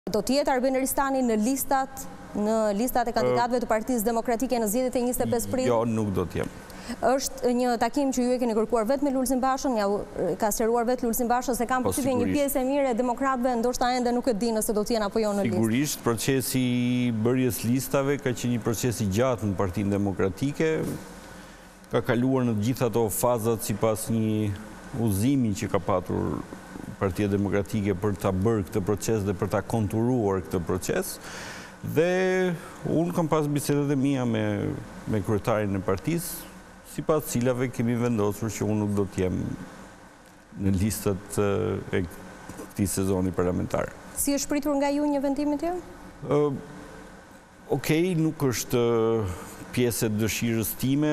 Do t'jetë Arben Ristani në listat e kandidatëve të Partisë Demokratike në zgjedhjet e 25 prill? Jo, nuk do t'jem. Është një takim që ju e keni kërkuar vetë me Lulzim Bashën, ja ka sqaruar vetë Lulzim Bashën se kam përshtypjen një pjesë e mirë e demokratëve ndoshta ende nuk e di nëse do t'jenë apo jo në listë. Sigurisht, procesi i bërjes listave ka qenë një proces i gjatë në Partinë Demokratike. Ka kaluar në gjitha ato fazat sipas një udhëzimi që ka patur Partia Demokratike për ta bërë këtë proces dhe për ta konturuar këtë proces. Dhe unë kam pas bisedat e mia me kryetarin e partisë, sipas cilave kemi vendosur që unë nuk do t'jem në listat e këtij sezoni parlamentar. Si është pritur nga ju një vendim i tillë? Okej, nuk është pjesë e dëshirës time.